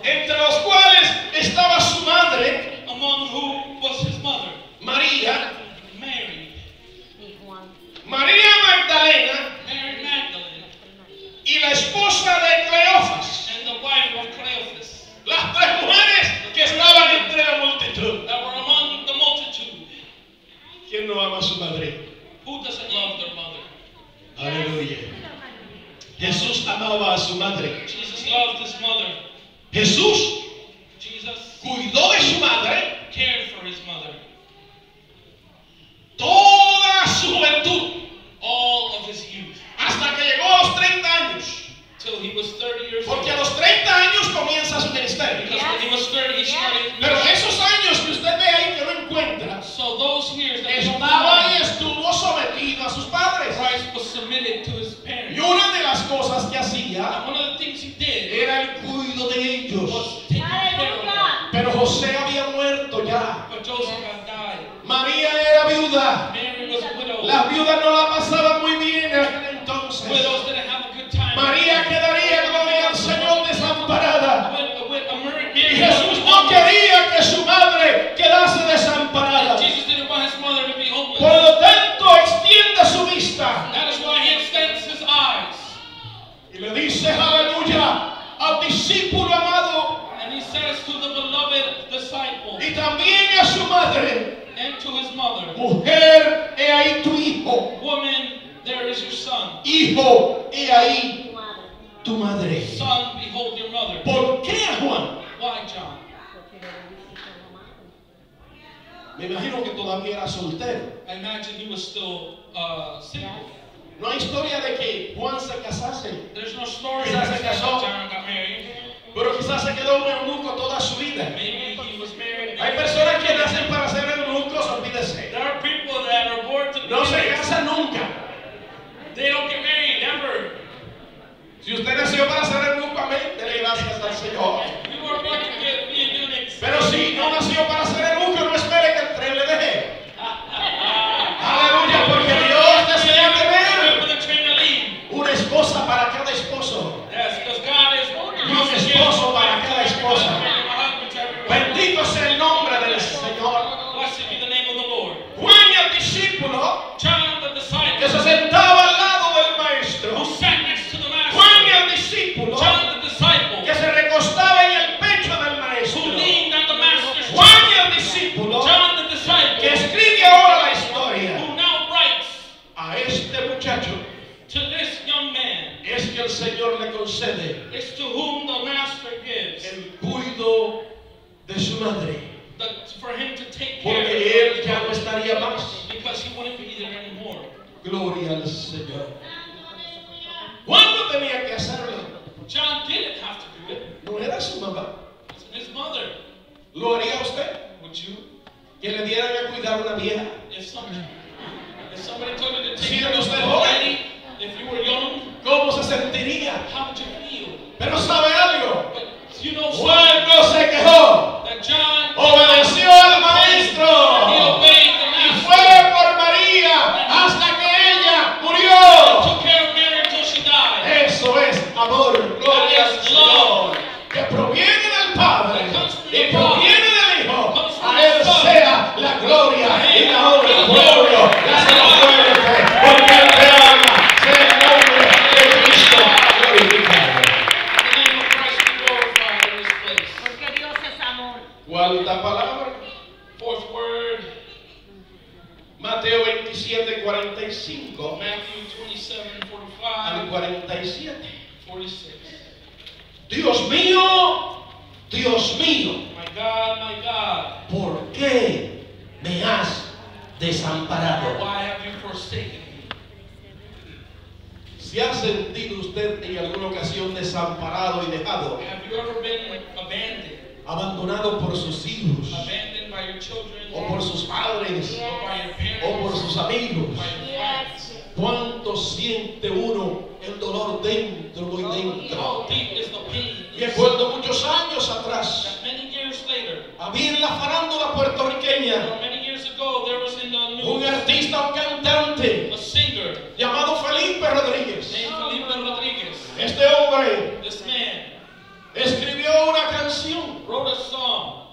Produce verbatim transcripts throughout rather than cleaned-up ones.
entre los cuales estaba su madre, among whom was his mother, María, Mary, María Magdalena Mary Magdalene, y la esposa de Cleofas. and the wife of Cleophas, Las tres mujeres que estaban entre la multitud. that were among the multitude. ¿Quién no ama a su madre? Who doesn't love their mother? Aleluya. Jesús amaba a su madre. Jesus loved his mother. Jesús Jesus cuidó de su madre cared for his mother toda su juventud, all of his youth, hasta que llegó a los treinta años. till he was thirty years Porque a old. los treinta años comienza su ministerio. Because when he was thirty, he started. Pero esos años que usted ve ahí que no encuentra, So those years that he estaba y was estuvo sometido a sus padres. Christ was submitted to his Y parents. una de las cosas que hacía And one of the things he did era el cuidado de ellos. was taking care of them. Pero José había muerto ya. But Joseph had died. María era viuda. Mary was a widow. Las viudas no la pasaban muy bien en aquel entonces. Widows didn't have a good time. María quedaría, gloria al Señor, desamparada. With, with a Mary, Y Jesús no quería que su madre quedase desamparada. Jesus didn't want his mother to be homeless. Por lo tanto, extiende su vista That is why he extends his eyes. y le dice, aleluya, al discípulo amado And he says to the beloved disciple y también a su madre, and to his mother, mujer, he ahí tu hijo. woman, there is your son. Hijo, he ahí tu madre. Son, behold your mother. ¿Por qué, Juan? Why, John? Me imagino que todavía era soltero. I imagine he was still uh, single. No hay historia de que Juan se casase, There's no story Quizás that se says casó. John got married. pero quizás se quedó un eunuco toda su vida. Maybe he was married. Hay personas que nacen para ser eunucos, olvídese. There are people that are born to be No se married. casan nunca. They don't get married ever. Si usted nació para ser eunuco, amén, dele gracias al Señor. You are born to get, be a eunuch. Pero si no nació para ser eunuco, no espere que el tren le deje. Aleluya, porque Dios desea tener For the train to leave. una esposa para cada esposo. Yes, because God is Y un esposo para cada esposa. Bendito sea el nombre del Señor. Blessed be the name of the Lord. Juan, el discípulo John the que disciple se sentaba al lado del maestro. who sat next to the master. Juan, el discípulo John the disciple que se recostaba en el pecho del who maestro. leaned on the master's Juan, chest. el discípulo John the que disciple escribe ahora la historia. who now writes A este muchacho to this young man es que el Señor le concede is to whom the master gives el cuidado de su madre. the, for him to take care of Porque él ya no estaría más. because he wouldn't be there anymore. Gloria al Señor. Juan no tenía que hacerlo. John didn't have to do it. No era su mamá. It's his mother. ¿Lo haría usted? Would you? Que le dieran a cuidar una vieja. If somebody, if somebody told you to take Sí, care of usted an joven. old lady, if you were young, ¿Cómo se sentiría? how would you feel? Pero sabe algo. But you know Juan no se quejó. that John Obedeció al maestro. he obeyed the Y master. fue por María hasta que ella murió. Took care of Mary until she died. Eso es amor. Gloria al Señor. Que proviene del Padre y proviene del Hijo. A Él sea la gloria y la honra. Pueblo, dáselo fuerte. Porque Él te ama. Sea el nombre de Cristo glorificado. The name of Christ be glorified in this place. Porque Dios es amor. Cuarta palabra. Fourth word, Mateo veintisiete, cuarenta y cinco Matthew twenty-seven, al forty-five, cuarenta y siete. forty-six. Dios mío, Dios mío, My God, my God, ¿por qué me has desamparado? why have you forsaken me? ¿Se ha sentido usted en alguna ocasión desamparado y dejado, Have you ever been abandoned? abandonado por sus hijos, Abandoned by your children, o por sus padres, or by your o por parents, sus amigos? by your friends? ¿Cuánto siente uno el dolor dentro y dentro? How deep is the pain? Me acuerdo muchos años atrás, That many years later, había en la farándula puertorriqueña or many years ago, there was in the un news artista, un cantante a singer llamado Felipe Rodríguez. named Felipe Rodriguez. Este hombre This man escribió una canción wrote a song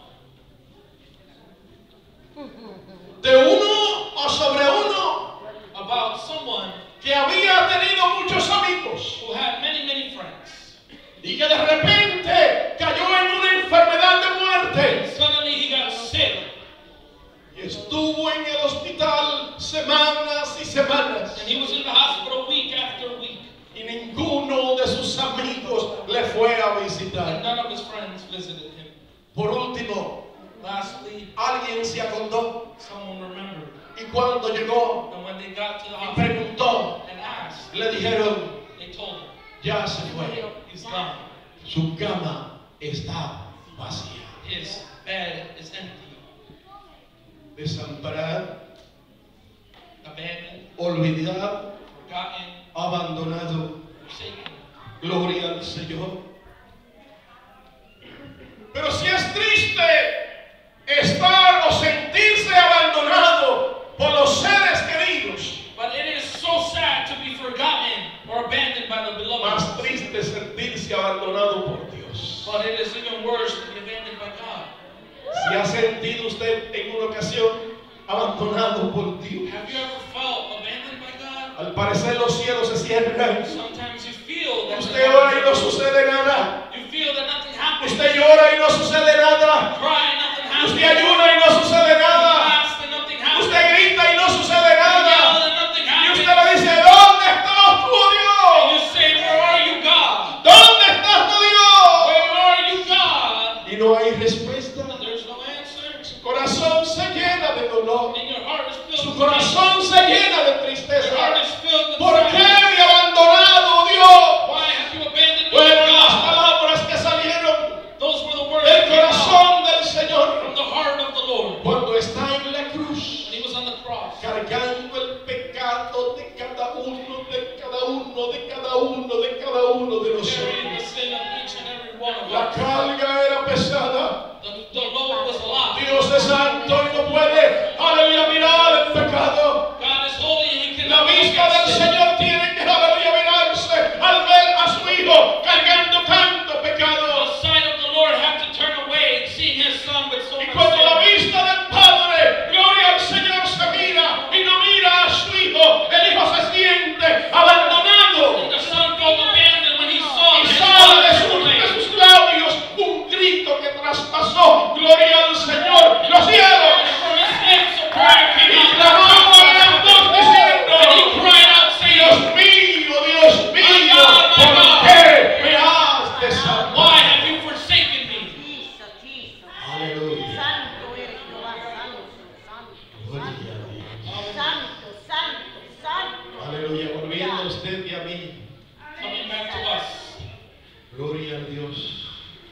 de uno o sobre uno about someone que había tenido muchos amigos who had many, many friends. y que de repente cayó en una enfermedad de muerte Suddenly he got sick y estuvo en el hospital semanas y semanas and he was in the hospital week after week. y ninguno de sus amigos le fue a And visitar. none of his friends visited him. Por último, Lastly, alguien se acordó someone remembered. y cuando llegó And when they got to the y hospital preguntó, and asked, le dijeron, they told him, ya se fue, he's gone. su cama está vacía. His bed is empty. Desamparado, Abandoned, olvidado, forgotten, abandonado. forsaken. Gloria al Señor. Pero si es triste estar o sentirse abandonado por los seres queridos, But it is so sad to be forgotten or abandoned by the más beloved. triste es sentirse abandonado por Dios. But it is even worse to be abandoned by God. Si ha sentido usted en una ocasión abandonado por Dios, Have you ever felt abandoned by God? al parecer los cielos se cierran. Sometimes you feel that Usted ora y no sucede nada. you feel that nothing happens. Usted llora y no sucede nada. Cry, nothing happens. Usted ayuna y no sucede nada. Fast and nothing happens. Usted grita y no sucede Yell nada. and nothing Y happens. usted le dice, ¿dónde estás tú, And Dios? you say, where are you, God? ¿Dónde estás tú, Dios? Where are you, God? Y no hay respuesta. And there's no answer. Su corazón se llena de dolor. And your heart is filled Su with pain. corazón se llena de Your tristeza. heart is filled with ¿Por qué sadness. me ha abandonado, Dios? Why have you abandoned me, Fueron las God? palabras que salieron Those were the words del that came out corazón del Señor from the heart of the Lord. cuando está en la cruz, When he was on the cross, cargando el pecado de cada uno, de cada uno, de cada uno, de cada uno de carrying nosotros. the sin of each and every one of La us. carga era pesada. The, the load was a lot. Dios es santo y no puede, aleluya, mirar el pecado. God is holy and he La cannot look vista at del sin. Señor tiene que, aleluya, mirarse al ver a su Hijo cargando tanto pecado. The sight of the Lord had to turn away, seeing his son with so Y much cuando la sin. vista del Padre, gloria al Señor, se mira y no mira a su Hijo, el Hijo se siente abandonado. And the son felt abandoned when he saw Y his sale de son sus, away. de sus labios un grito que traspasó, gloria al Señor, los cielos. And from his lips a prayer came Y out. clamó a gran voz diciendo, And he cried out, Dios saying, mío, Dios mío, God, my ¿por God. qué me has desamparado? why have you forsaken me? Jesus, Jesus. Aleluya. Santo eres Jehová, santo, santo, Gloria a Dios. santo, santo, santo. Aleluya, volviendo a usted y a mí. Coming back to us. Gloria a Dios.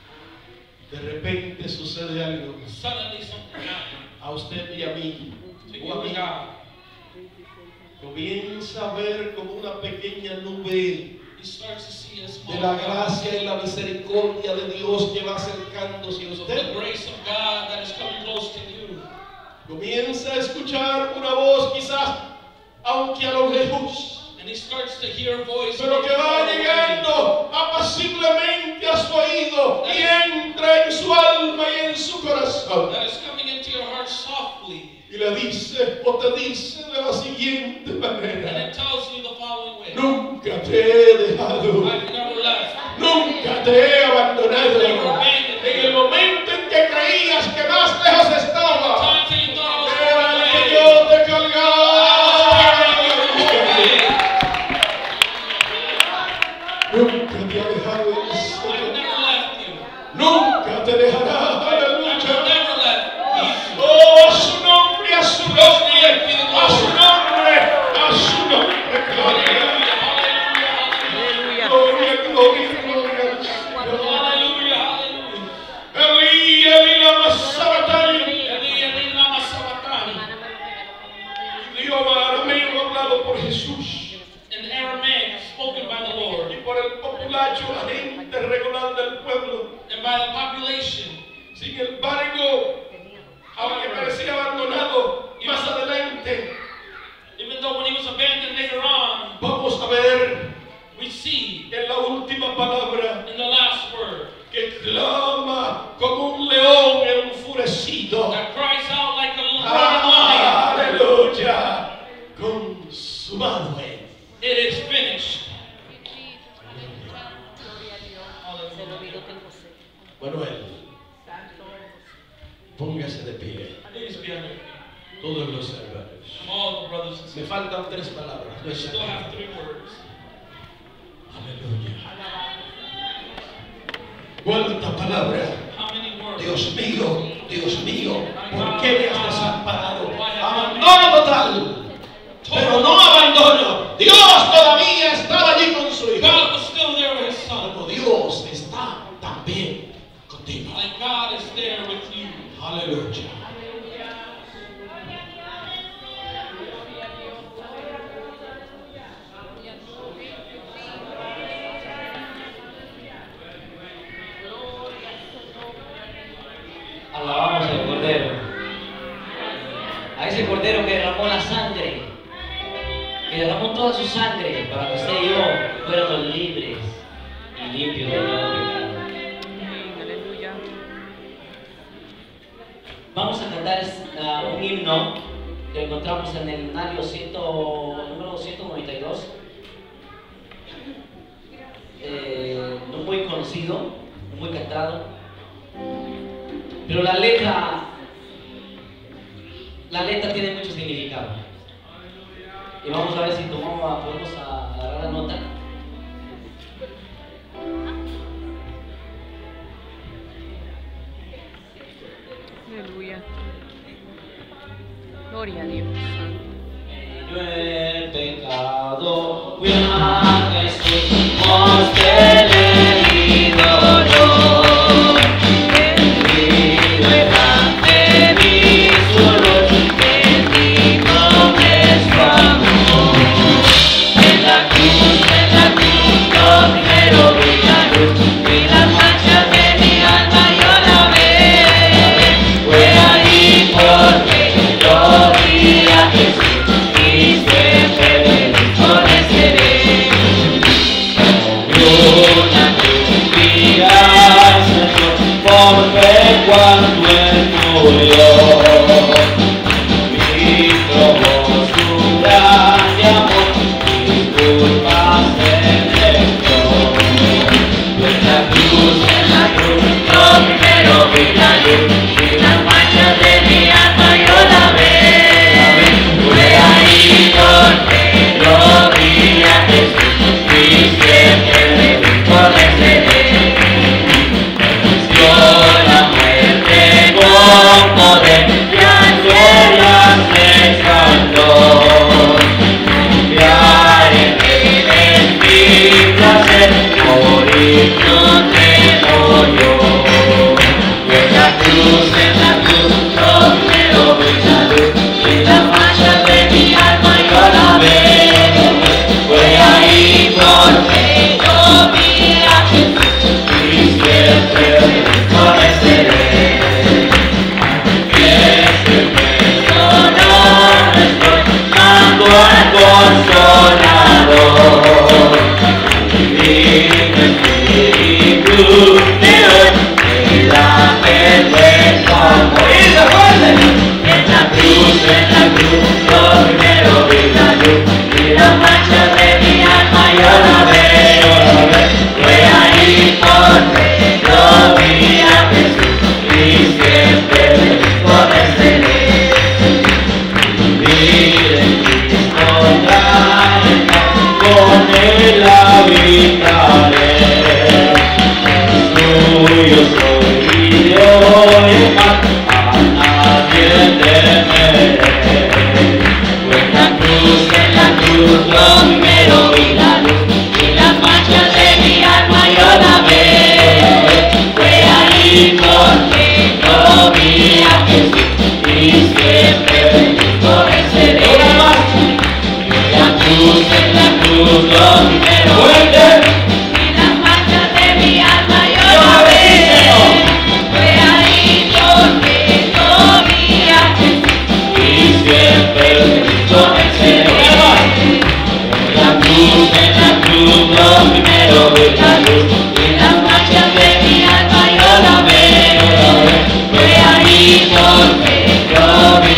De repente sucede algo Suddenly something happened a usted y a mí. to O you a and mí. God. Comienza a ver como una pequeña nube He starts to see a small de la cloud gracia y la misericordia de Dios que va acercándose a of the usted. grace of God that is coming close to you. Comienza a escuchar una voz quizás, aunque a lo lejos, And he starts to hear a voice, pero que va maybe far away, llegando apaciblemente a su oído y entra en su alma y en su corazón. that is coming into your heart softly. Y le dice o te dice de la siguiente And manera: it tells you the following way. nunca te he dejado, I've never left. nunca te he abandonado. En el momento en que creías que más lejos estaba, Times that you thought I was era far el que away. yo te cargaba. Nunca te ha dejado el I've Señor. never left you. Nunca te dejará. I've Aleluya. never left you. Oh, a su nombre, a su nombre, a su nombre, a su nombre. Gloria, Hallelujah, gloria, gloria, gloria al Señor. hallelujah, hallelujah. Elí, Elí, lama sabachthani. Eli, Eli, lama sabachthani. Idioma arameo hablado por Jesús In Aramaic, spoken by the Lord, y por el populacho, la gente regular del pueblo. and by the population. Sin embargo, aunque parecía abandonado, y más adelante Even though when he was abandoned later on, vamos a ver we see en la última palabra in the last word que clama como un rugido. that cries out like a roaring lion. Aleluya. Consumado es. It is finished. Se lo olvidó que José. Manuel, póngase de pie. Please be on your feet. Todos los hermanos. All the brothers and Me sisters. faltan tres palabras. No We es still nada. have three words. Aleluya. ¿Cuánta palabra? How many words? Dios mío, Dios mío, ¿por qué me has desamparado? Abandono total. Pero no abandono. Dios todavía estaba allí con su hijo. God was still there with his son. Como Dios está también contigo. Like God is there with you. Aleluya. Alabamos al Cordero, a ese Cordero que derramó la sangre, que derramó toda su sangre para que usted y yo fuéramos libres y limpios de todo pecado. Aleluya. Vamos a cantar uh, un himno que encontramos en el himnario número ciento noventa y dos, eh, no muy conocido, no muy cantado. Pero la letra, la letra tiene mucho significado. Y vamos a ver si tomamos, podemos agarrar la nota. Aleluya. Gloria a Dios. Yo he pecado, cuida Jesús, os elegido yo. Cuando él murió, mi hermosura de amor, mis culpas se dejó. En la cruz, en la cruz, yo primero vi la luz, y las manchas de mi alma yo la vi. Fue ahí donde yo vi a Jesús, y siempre me vi por ese con poder y gloria se exaltó. Confiar en él es mi placer, morir no temo yo. En la cruz, en la cruz, yo quiero ver la luz, y la mancha de mi alma yo la veo. Fue ahí porque yo vi a Jesús, y siempre reconoceré. Consolador, divino Espíritu de hoy, el ángel del amor. Y se fuerte. En la cruz, en la cruz, yo primero vi la luz, y la mancha de mi alma yo la veo. Fue ahí porque yo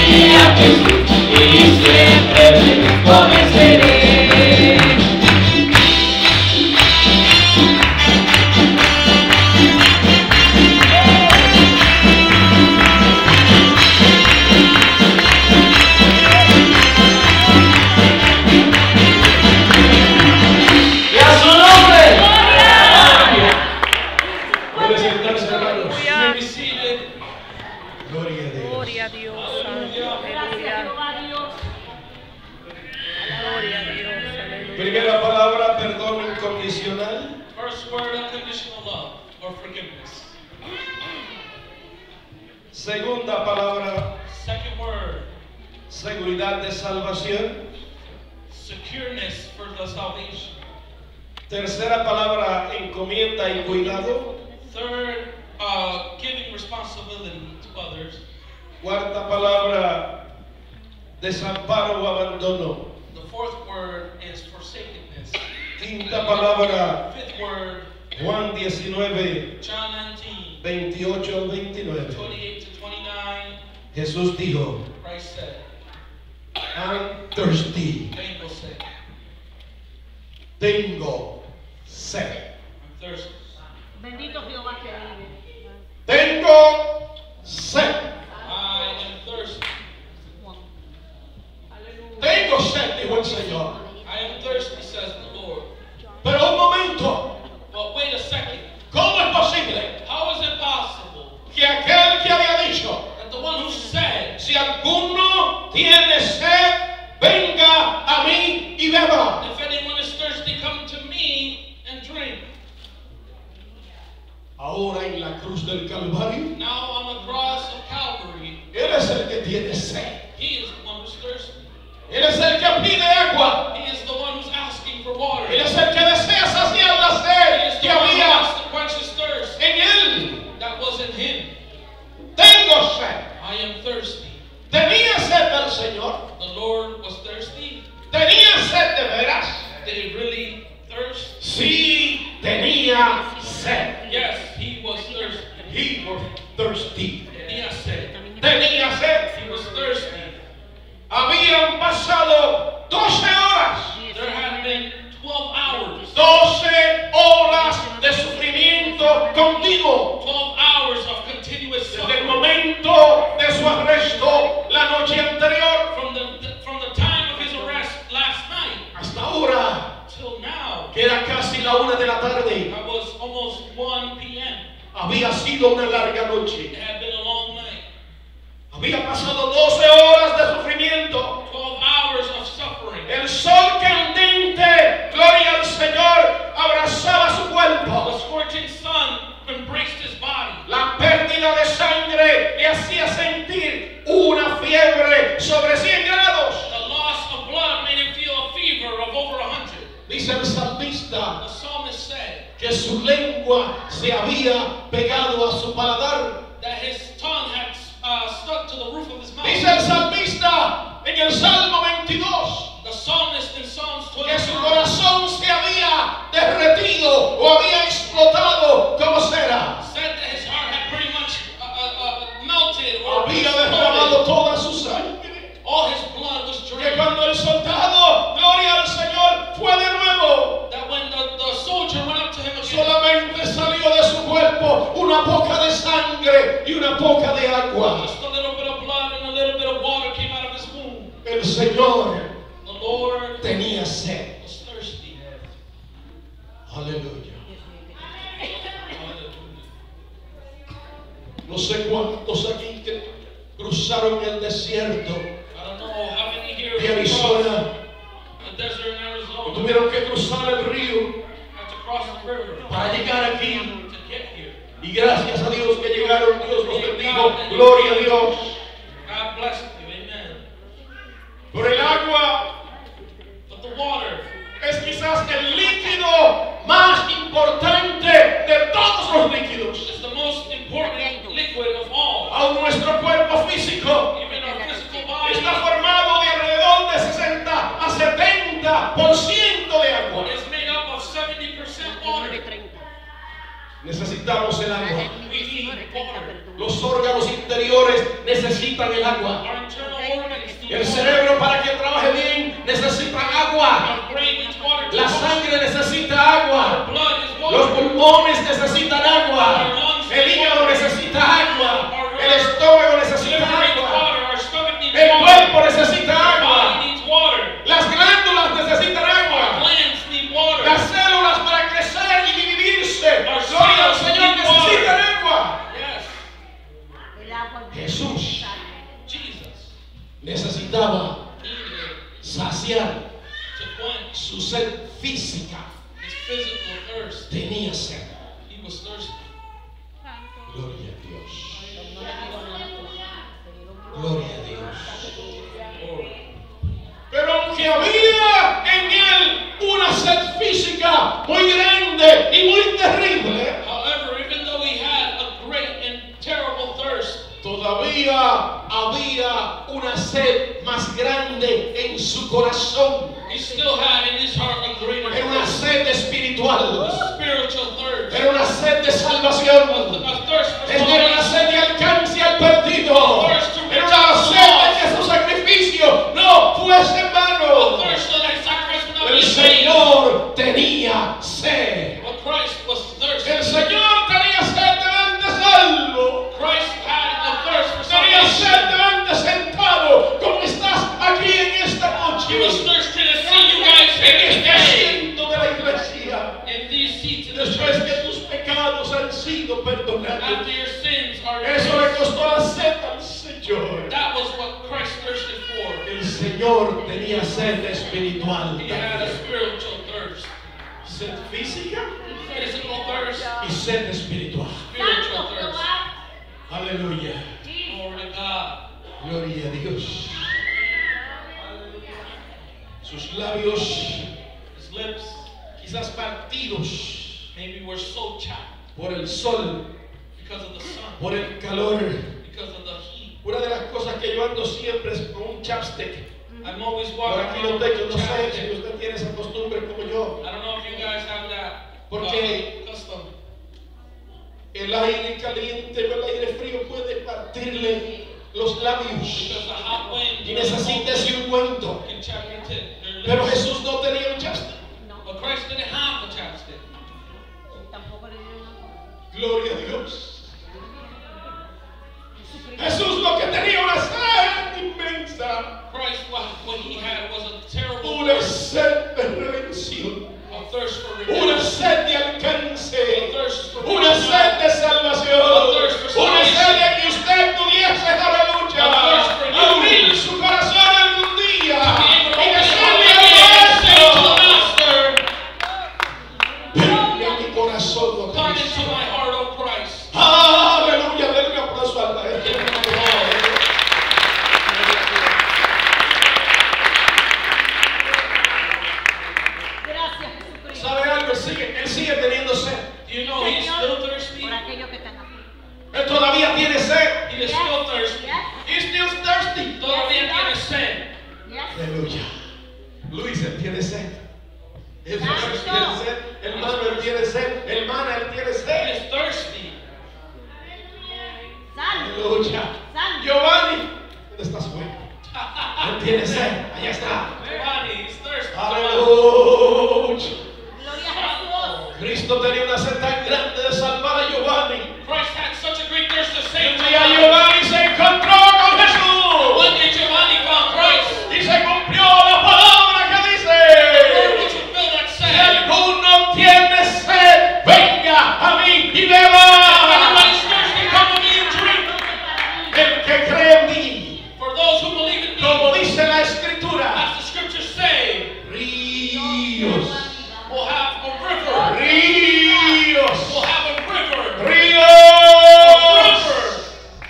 seguiré a Jesús y siempre obedeceré. Gloria a Dios. Aleluya. Gloria a Dios. Aleluya. Primera palabra, perdón incondicional. First word, unconditional love or forgiveness. Segunda palabra, Second word, seguridad de salvación. secureness for the salvation. Tercera palabra, encomienda y cuidado. Third, uh, giving responsibility to others. Cuarta palabra, desamparo o abandono. The fourth word is forsakenness. Quinta palabra, Fifth word, Juan diecinueve, John nineteen, veintiocho al veintinueve. twenty-eight to twenty-nine. Jesús dijo, Christ said, I'm thirsty. Tengo sed. Tengo sed. I'm thirsty. Bendito Jehová que vive. Tengo sed. I am thirsty. Tengo sed, dijo el Señor. I am thirsty, says the Lord. Pero un momento, But wait a second. ¿cómo es posible How is it possible que aquel que había dicho, that the one who said, si alguno tiene sed, venga a mí y beba? if anyone is thirsty, come to me and drink? Ahora en la cruz del Calvario, Now on the cross of Calvary, Él es el que tiene sed. he is the one who's thirsty. Él es el que pide agua. He is the one who's asking for water. Él es el que desea saciar la He is sed the que one who había wants to quench his thirst en Él. that was in him. Tengo sed. I am thirsty. ¿Tenía sed del Señor? The Lord was thirsty. ¿Tenía sed de veras? Did he really thirst? Sí, tenía sed. Yes, he was thirsty. He was thirsty. Tenía sed. Tenía sed. He was thirsty. Habían pasado doce horas. There had been twelve hours. doce horas de sufrimiento continuo. twelve hours of continuous Desde el suffering. momento de su arresto la noche anterior From the, from the time of his arrest last night hasta ahora, till now, que era casi la una de la tarde. I was almost one p m Había sido una larga noche. It had been a long night. Había pasado doce horas de sufrimiento. twelve hours of suffering. El sol candente, gloria al Señor, abrazaba su The cuerpo. scorching sun embraced his body. La pérdida de sangre le hacía sentir una fiebre sobre cien grados. The loss of blood made him feel a fever of over one hundred. Dice el salmista The psalmist said que su lengua se había pegado a su paladar. that his tongue had uh, stuck to the roof of his mouth. Dice el salmista en el Salmo veintidós The psalmist in Psalms que su twenty-two corazón se había derretido o había explotado como cera. said that his heart had pretty much uh, uh, uh, melted or Había derramado exploded. toda su sangre. All his blood was Que drained. cuando el soldado, gloria al Señor, fue de nuevo, That when the, the soldier went up to him again, solamente salió de su cuerpo una poca de sangre y una poca de agua. just a little bit of blood and a little bit of water came out of his wound. El Señor The Lord tenía sed. was thirsty. Aleluya. Hallelujah. No sé cuántos aquí que cruzaron el desierto I don't know how many here de crossed Arizona the desert in y Arizona tuvieron que cruzar el río had to cross the river para llegar aquí. to get here. Y gracias a Dios que llegaron. Dios los bendijo. Gloria a Dios. God bless you, amen. Por el agua But the water es quizás el líquido más importante de todos los líquidos. is the most important liquid of all. Aún nuestro cuerpo físico Even our physical body está formado de alrededor de sesenta a setenta por ciento de agua. is made up of seventy percent water. Necesitamos el agua. We need water. Los órganos interiores necesitan el agua. Our internal El cerebro, para que trabaje bien, necesita agua. Our brain needs water. to La function. sangre necesita agua. Our blood is Los water. pulmones necesitan agua. El hígado necesita agua. El estómago necesita Liver needs agua. water. Our stomach needs El water. cuerpo necesita Our agua. body needs water. Las glándulas necesitan Our agua. glands need water. Las células para crecer y dividirse. Our Gloria al cells Señor, need water. necesitan agua. Yes. El agua. Jesús Jesus necesitaba needed saciar to quench su sed física. his physical thirst. Tenía sed. He was thirsty. Gloria a Dios. Gloria a Dios. Lord. Pero aunque había en él una sed física muy grande y muy terrible, However, even though he had a great and terrible thirst, todavía había una sed más grande en su corazón. he still had in his heart a greater Era una thirst, sed espiritual. a spiritual thirst, Era una sed de a, salvación. a thirst for Era una salvation, sed de alcance al perdido. Era una sed de que su sacrificio no fuese en a vano. thirst so that sacrifice would not El be in vain. Señor tenía sed. But Christ was thirsty. El Señor tenía sed de verte salvo. Christ had a thirst for Tenía sed salvation. de verte sentado como estás aquí en esta He was noche. thirsty to see you guys En here este today asiento de la iglesia. in these seats in the Después que church tus pecados han sido perdonados. after your sins are Eso le erased. costó la sed al Señor. That was what Christ thirsted for. El Señor tenía sed espiritual. He had a también. spiritual thirst. Sed física Physical thirst, y sed espiritual. spiritual thirst. Aleluya. Glory to God. Gloria a Dios. Sus labios His lips quizás partidos maybe were so chapped por el sol, because of the sun, por el calor. because of the heat. Una de las cosas que yo ando siempre es con un chapstick. I'm always Por walking aquí around los techos, with no sé si chapstick. usted tiene esa costumbre como yo. I don't know if you guys have that Porque- uh, custom. El aire caliente o el aire frío puede partirle los labios Because the hot wind y necesita ese ungüento. can chap your tip, your Pero lips. Jesús no tenía un chapstick. But Christ didn't have a chapstick. Tampoco le dio una. Gloria a Dios. Jesús lo que tenía una sed inmensa, Christ, what, what he had was a terrible una thirst, sed de redención, a thirst for una redemption, sed de alcance, a thirst for una sed de salvación, una sed de que usted pudiese, aleluya, abrir su corazón algún día y decirle al Maestro, ven a mi corazón, oh come Cristo. into my heart, O Christ. Aleluya, denle un aplauso al Maestro. Gracias, Jesucristo. ¿Sabe algo? Él sigue, él sigue teniendo sed. Do you know he's Señor, still thirsty? por aquellos que están aquí. Él todavía tiene sed. He is still thirsty. Yes, He's still thirsty. Todavía tiene sed. yes. Aleluya. Luis, él tiene sed. Él Santo. tiene sed. Hermano, él tiene sed. Hermana, él tiene He sed. is thirsty. Santo. Aleluya. Santo. Giovanni, ¿dónde está su hijo? Él tiene sed. Allá está. Giovanni, he's thirsty. Aleluya. Gloria a Jesús. Cristo tenía una sed tan grande de salvar a Giovanni. Christ had such a great thirst to save Un día Giovanni. Giovanni se encontró con Jesús. One day Giovanni found Christ. Y se cumplió la palabra que Lord, dice: would you fill that si sed? alguno tiene sed, venga a mí y If beba. anybody's thirsty, come to me and drink. El que cree en mí, For those who believe in me, como dice la Escritura, as the scriptures say, ríos, will have a river. ríos, Will have a river. ríos. River.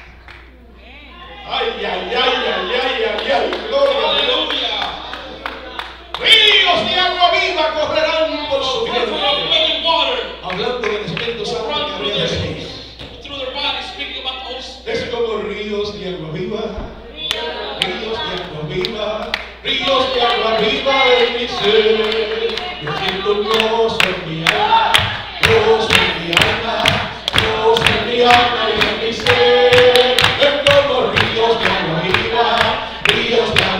Ay, ay, ay, ay, ay, ay, ay, gloria a Dios. Hallelujah. Ríos de agua viva correrán por su A river of vientre. living water Hablando del Espíritu will Santo run que through había de their, venir. through their bodies, speaking about the Holy Spirit. Es como ríos de agua viva, ríos de agua viva, ríos de agua viva en mi ser. Yo siento un gozo en mi alma, gozo en mi alma, gozo en mi alma y en mi ser. Es como ríos de agua viva, ríos de agua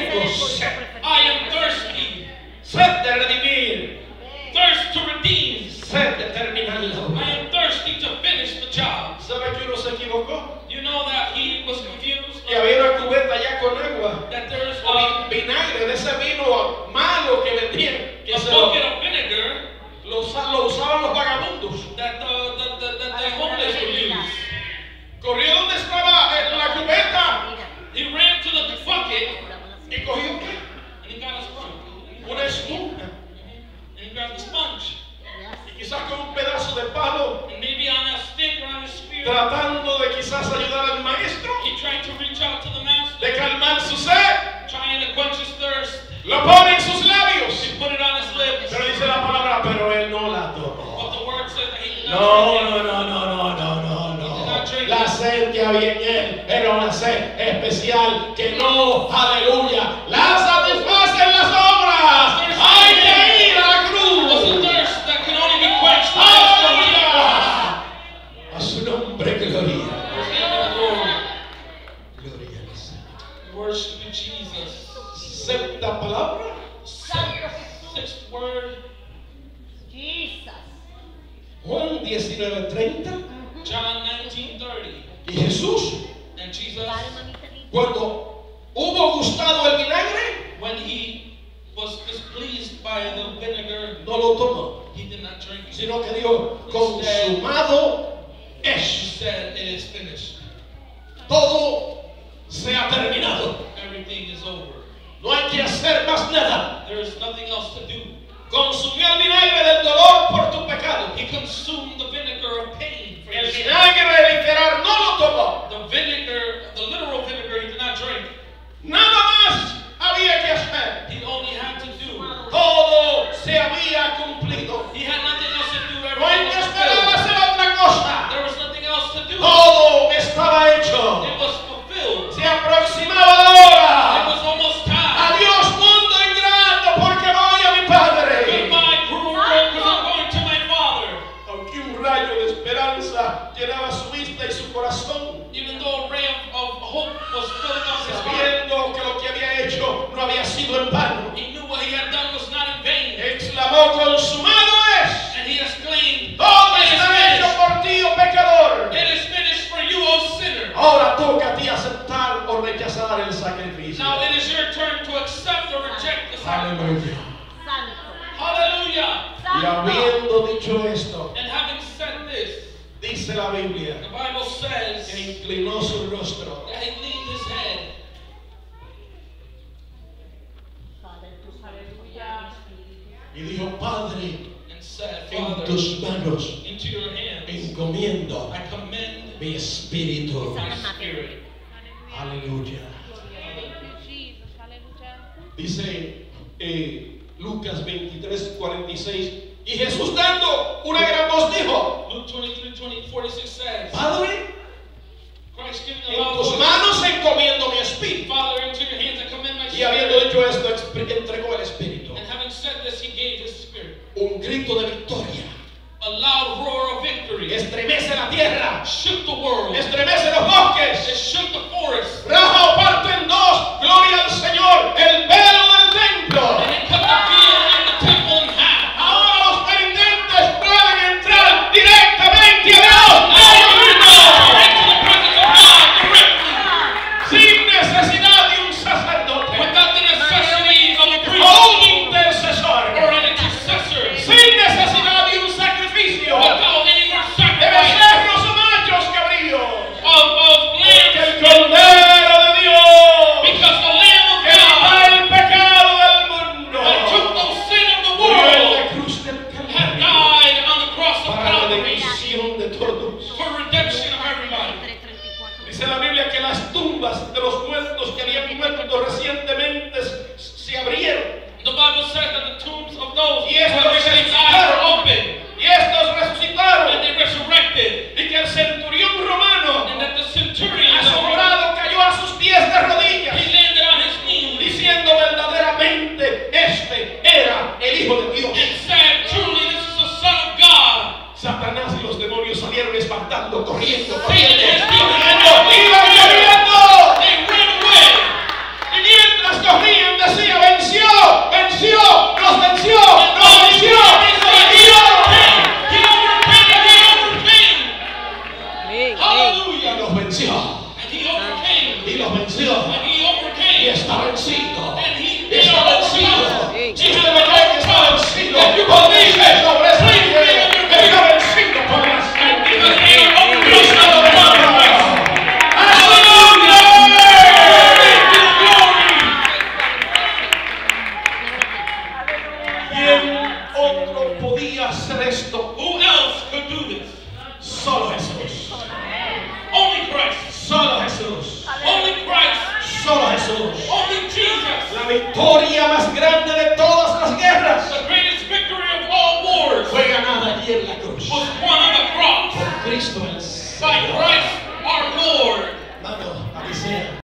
tengo sed. I am thirsty. Sed de redimir. Thirst to redeem. Sed de terminar la I obra. am thirsty to finish the job. ¿Sabe que uno se equivocó? You know that he was confused. Y había una cubeta ya con agua. That there's O a, vi- vinagre de ese vino malo que vendían. Que a se lo, bucket of vinegar lo usa- lo usaban los vagabundos. that the, the, the, the, the homeless would use. Corrió donde estaba eh, la cubeta He ran to the bucket y cogió ¿qué? and he got a sponge. Una espuma. And he grabbed the sponge. Y quizás con un pedazo de palo, And maybe on a stick or on a spear, tratando de quizás ayudar al maestro, he tried to reach out to the master, de calmar su sed, trying to quench his thirst. lo pone en sus labios. He put it on his lips. Pero dice la palabra, pero él no la tomó. But the word says that he did not No, drink no, it. no, no, no, no, no, no. La sed que había en él era una sed especial que no, aleluya, la satisfacen las obras. Hay que ir a la It was a cruz. thirst that can only be quenched by the Aleluya. A su nombre, gloria. Lord. Gloria al Señor. Worship you, Jesus. Sexta palabra. Sixth word, Jesus. Juan diecinueve treinta. John nineteen thirty. Y Jesús, And Jesus, Dale, mamita linda. cuando hubo gustado el vinagre, when he was displeased by the vinegar, no lo tomó, he did not drink it. sino que dijo, consumado He es. said, it is finished. Todo se ha terminado. Everything is over. No hay que hacer más nada. There is nothing else to do. Consumió el vinagre del dolor por tu pecado. He consumed the vinegar of pain for your El sin. vinagre literal no lo tomó. The vinegar, the literal vinegar, he did not drink. Nada más había que hacer. He only had to do. Todo se había cumplido. He had nothing else to do. No hay Everything que was esperar a fulfilled. hacer otra cosa. There was nothing else to do. Todo estaba hecho. It was fulfilled. Se aproximaba la It hora. was almost time. Adiós mundo ingrato porque voy a mi Padre. Goodbye, cruel world, because I'm going to my Father. Aunque un rayo de esperanza llenaba su vista y su corazón, Even though a ray of, of hope was filling up his heart, sabiendo que lo que había hecho no había sido en vano, he knew what he had done was not in vain. exclamó, consumado es. And he exclaimed, Todo it is está hecho finished. por ti, oh pecador. It is finished for you, O sinner. Ahora toca a ti aceptar o rechazar el sacrificio. Now it is your turn to accept or reject the sacrifice. Aleluya. Santo. Hallelujah. Y Santo. habiendo dicho esto, And having said this, dice la Biblia, the Bible says que inclinó su rostro that he leaned his head Padre, tú aleluya. y dijo, Padre, and said, en Father, tus manos into your hands encomiendo I commend mi espíritu. my spirit. Aleluya. Dice eh, Lucas veintitrés cuarenta y seis, y Jesús dando una gran voz dijo, Luke twenty-three, twenty, forty-six says, Padre, Christ giving a en loud tus voice, manos encomiendo mi espíritu. Father, into your hands I commend my Y habiendo spirit. dicho esto, exp- entregó el espíritu. And having said this, he gave his spirit. Un grito de victoria. A loud roar of victory. Estremece la tierra. Shook the world. Estremece los It bosques. shook the forest. Raja o parte en dos. Gloria al Señor. El velo del templo. And it cut the veil in the temple in half. Ahora los penitentes pueden entrar directamente a Dios. Right to the presence of God directly. Sin necesidad de un sacerdote Without the necessity of a o priest un intercesor. or an intercessor. Sin necesidad de un sacrificio. Without any more De sacrifice becerros o machos cabríos. of, of Que lambs. el Cordero de Dios Because the Lamb of que quita God el pecado del mundo that took the sin of the murió en world la cruz del had Calvario died on the cross of para la Calvary bendición de todos. for redemption of everybody. tres treinta y cuatro. Dice la Biblia que las tumbas de los muertos que habían muerto recientemente se abrieron The Bible said that the tombs of those y who estos had recently died were resucitaron open y estos and resucitaron they resurrected, y que el centurión romano and that the centurion asombrado cayó a sus pies de rodillas he landed on his knees diciendo verdaderamente este era el Hijo de Dios. and said, "Truly, this is the Son of God." Satanás y los demonios salieron espantando, corriendo, Satan corriendo, and his demons corriendo, iban ran corriendo. They ran away. Y mientras corrían podía hacer esto? Who else could do this? Solo Jesús. Only Christ. Solo Jesús. Only Christ. Solo Jesús. Only Jesus. La victoria más grande de todas las guerras The greatest victory of all wars fue ganada allí en la cruz. was won on the cross. Por Cristo en